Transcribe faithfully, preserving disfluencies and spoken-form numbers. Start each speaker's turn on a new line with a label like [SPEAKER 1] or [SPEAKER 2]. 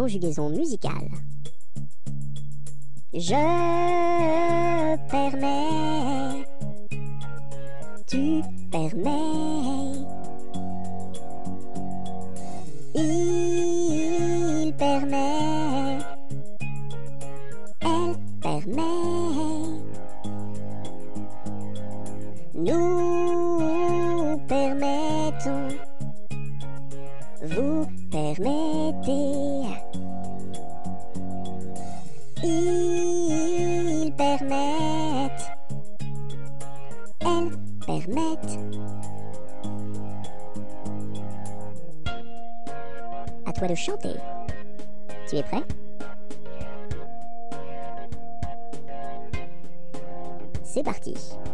[SPEAKER 1] conjugaison musicale. Je permets, tu permets, il permet, elle permet, nous permettons, vous permettez, ils permettent, elles permettent. À toi de chanter. Tu es prêt? C'est parti.